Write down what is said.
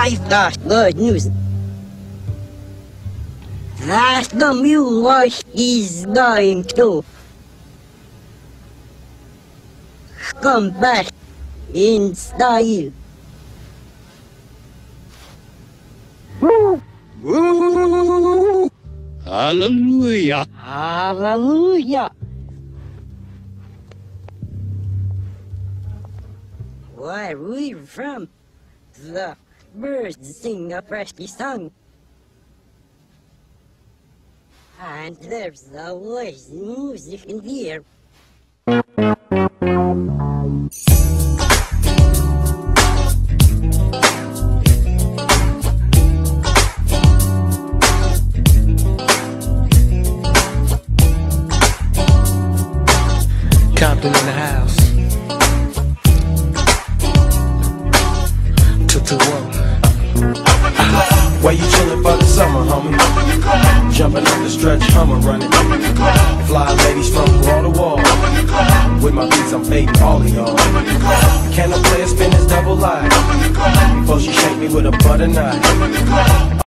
I've got good news. That the mule is going to come back in style. Hallelujah. Hallelujah. Where we're from, the birds sing a freshly song. And there's always music in the air. Compton in the house. 221. Where you chillin' for the summer, homie? Jumping on the stretch, Hummer running. Fly ladies from wall to wall. With my beats, I'm fading all of y'all. Can a player spin his double line before she shake me with a butter knife?